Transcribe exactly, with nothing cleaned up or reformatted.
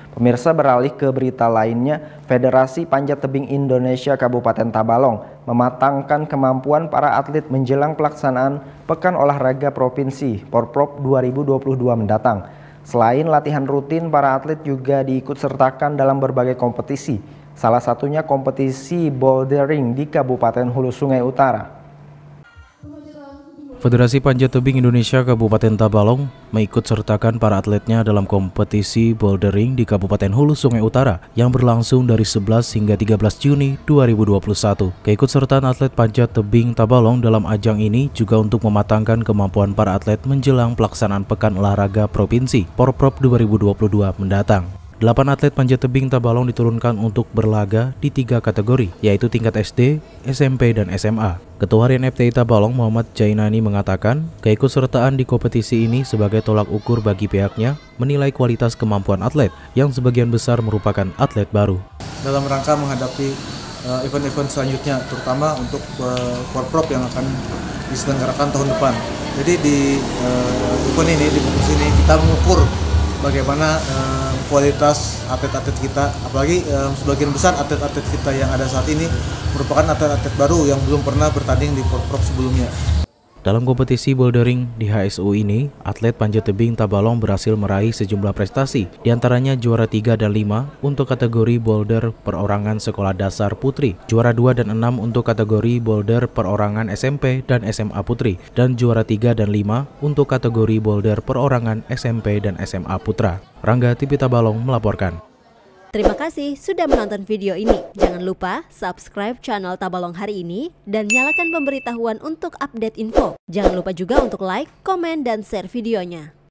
Pemirsa, beralih ke berita lainnya, Federasi Panjat Tebing Indonesia Kabupaten Tabalong mematangkan kemampuan para atlet menjelang pelaksanaan Pekan Olahraga Provinsi Porprov dua ribu dua puluh dua mendatang. Selain latihan rutin, para atlet juga diikutsertakan dalam berbagai kompetisi, salah satunya kompetisi bouldering di Kabupaten Hulu Sungai Utara. Federasi Panjat Tebing Indonesia Kabupaten Tabalong mengikut sertakan para atletnya dalam kompetisi bouldering di Kabupaten Hulu Sungai Utara yang berlangsung dari sebelas hingga tiga belas Juni dua ribu dua puluh satu. Keikutsertaan atlet Panjat Tebing Tabalong dalam ajang ini juga untuk mematangkan kemampuan para atlet menjelang pelaksanaan Pekan Olahraga Provinsi Porprov dua ribu dua puluh dua mendatang. Delapan atlet panjat tebing Tabalong diturunkan untuk berlaga di tiga kategori, yaitu tingkat S D, S M P, dan S M A. Ketua Harian F T I Tabalong Muhammad Jainani mengatakan, keikutsertaan di kompetisi ini sebagai tolak ukur bagi pihaknya menilai kualitas kemampuan atlet, yang sebagian besar merupakan atlet baru. Dalam rangka menghadapi event-event uh, selanjutnya, terutama untuk uh, Porprov yang akan diselenggarakan tahun depan. Jadi di uh, event ini, di kompetisi ini kita mengukur bagaimana uh, kualitas atlet-atlet kita, apalagi uh, sebagian besar atlet-atlet kita yang ada saat ini merupakan atlet-atlet baru yang belum pernah bertanding di Porprov sebelumnya. Dalam kompetisi bouldering di H S U ini, atlet panjat tebing Tabalong berhasil meraih sejumlah prestasi, diantaranya juara tiga dan lima untuk kategori boulder perorangan sekolah dasar putri, juara dua dan enam untuk kategori boulder perorangan S M P dan S M A putri, dan juara tiga dan lima untuk kategori boulder perorangan S M P dan S M A putra. Rangga T V Tabalong melaporkan. Terima kasih sudah menonton video ini. Jangan lupa subscribe channel Tabalong Hari Ini dan nyalakan pemberitahuan untuk update info. Jangan lupa juga untuk like, komen, dan share videonya.